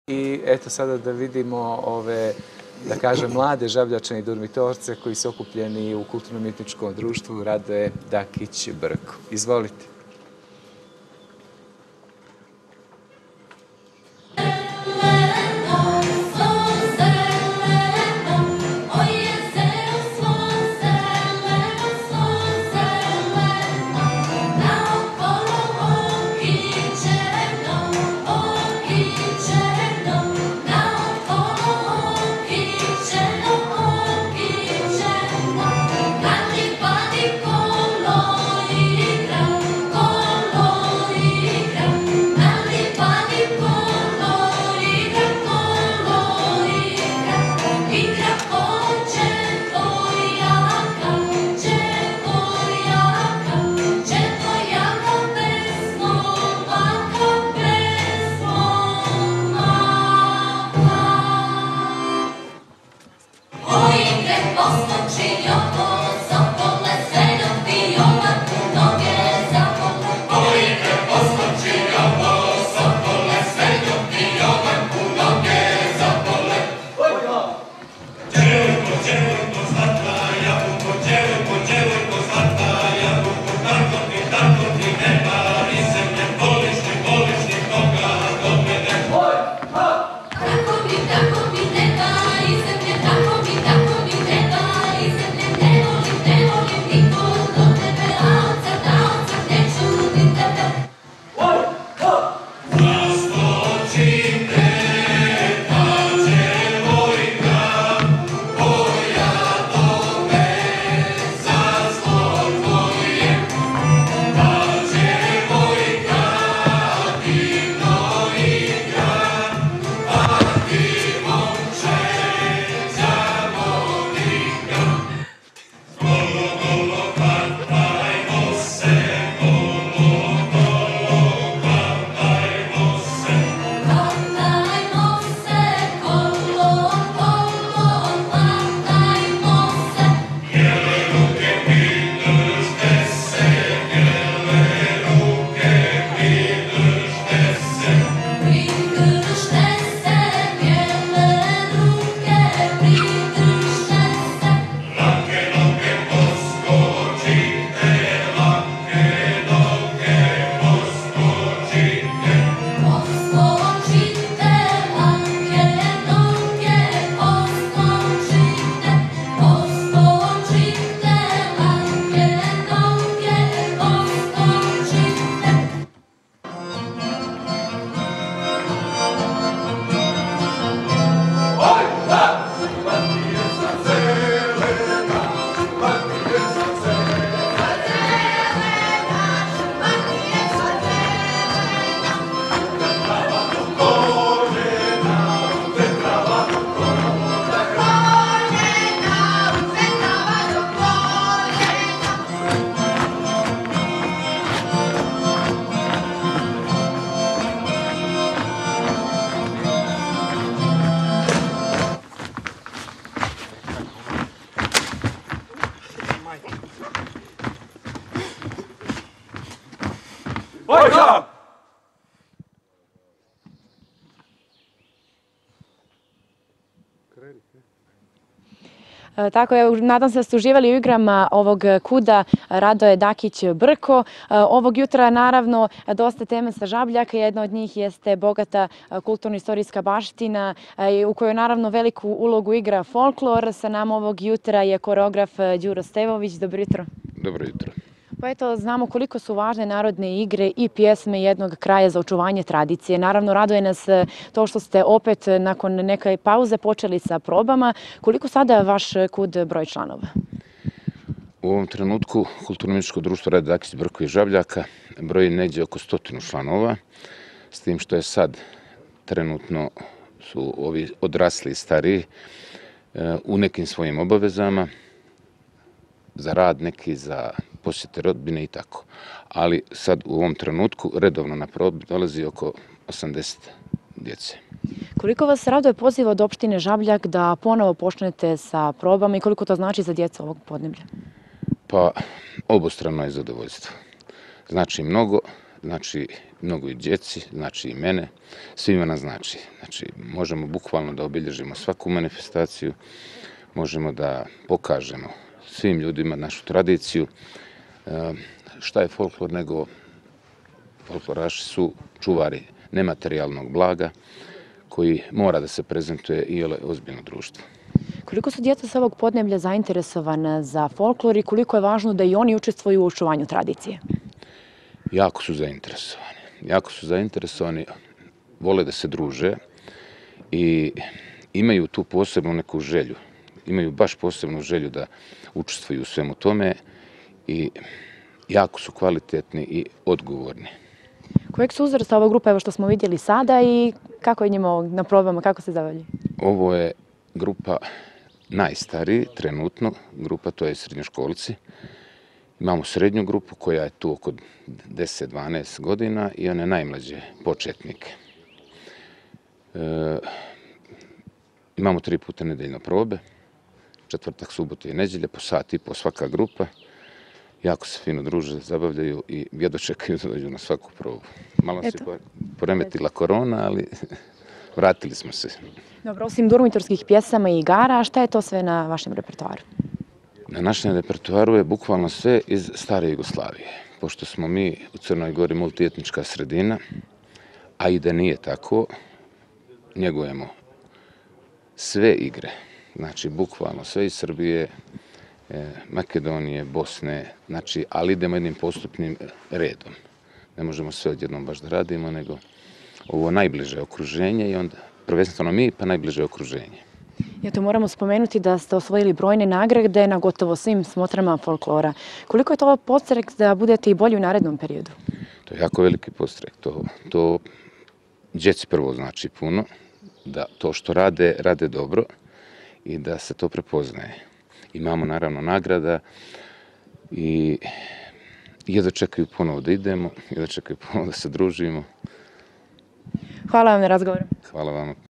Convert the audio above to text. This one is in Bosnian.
I eto sada da vidimo ove, da kažem, mlade Žabljačane i Durmitorce koji su okupljeni u kulturno-umjetničkom društvu Radoje Dakić-Brko. Izvolite. Tako je, nadam se da ste uživali u igrama ovog KUD-a Radoje Dakić-Brko. Ovog jutra naravno dosta teme sa Žabljaka, jedna od njih jeste bogata kulturno-istorijska baština u kojoj naravno veliku ulogu igra folklor. Sa nama ovog jutra je koreograf Đuro Stevović. Dobro jutro. Dobro jutro. Pa eto, znamo koliko su važne narodne igre i pjesme jednog kraja za očuvanje tradicije. Naravno, raduje nas to što ste opet nakon neke pauze počeli sa probama. Koliko sada vaš KUD broj članova? U ovom trenutku Kulturno-umjetničko društvo Radoje Dakić-Brko i Žabljaka broji negdje oko 100 članova, s tim što je sad trenutno su ovi odrasli i stariji u nekim svojim obavezama, za rad neki, za posjete rodbine i tako. Ali sad u ovom trenutku redovno na probu dolazi oko 80 djece. Koliko vas raduje poziv od opštine Žabljak da ponovo počnete sa probama i koliko to znači za djecu ovog podneblja? Pa obostrano je zadovoljstvo. Znači mnogo, znači mnogo i djeci, znači i mene, svima nas znači. Znači, možemo bukvalno da obilježimo svaku manifestaciju, možemo da pokažemo svim ljudima našu tradiciju. Šta je folklor nego folkloraši su čuvari nematerijalnog blaga koji mora da se prezentuje i ozbiljno društvo. Koliko su djeca sa ovog podneblja zainteresovana za folklor i koliko je važno da i oni učestvuju u očuvanju tradicije? Jako su zainteresovani. Jako su zainteresovani, vole da se druže i imaju tu posebnu neku želju. Imaju baš posebnu želju da učestvuju u svemu tome i jako su kvalitetni i odgovorni. Kojeg su uzrasta ova grupa, evo što smo vidjeli sada, i kako je njima na probama, kako se zavalji? Ovo je grupa najstariji, trenutno grupa, to je srednjoškolci. Imamo srednju grupu koja je tu oko 10-12 godina i one najmlađe početnike. Imamo 3 puta nedeljno probe, četvrtak, subota i nedjelje, po sat i po svaka grupa. Jako se fino druže, zabavljaju i jedva čekaju da dođu na svaku probu. Malo se poremetila korona, ali vratili smo se. Dobro, osim durmitorskih pjesama i igara, šta je to sve na vašem repertoaru? Na našem repertoaru je bukvalno sve iz stare Jugoslavije. Pošto smo mi u Crnoj Gori multietnička sredina, a i da nije tako, njegujemo sve igre. Znači, bukvalno sve iz Srbije, Makedonije, Bosne, znači, ali idemo jednim postupnim redom. Ne možemo sve odjednom baš da radimo, nego ovo najbliže okruženje i onda prvenstveno mi, pa najbliže okruženje. Ja to moramo spomenuti da ste osvojili brojne nagrade na gotovo svim smotrama folklora. Koliko je to podstrek da budete i bolji u narednom periodu? To je jako veliki podstrek. To djeci prvo znači puno, da to što rade, rade dobro i da se to prepoznaje. Imamo naravno nagrada i jedva čekaju ponovo da idemo, jedva čekaju ponovo da se družimo. Hvala vam na razgovoru. Hvala vama.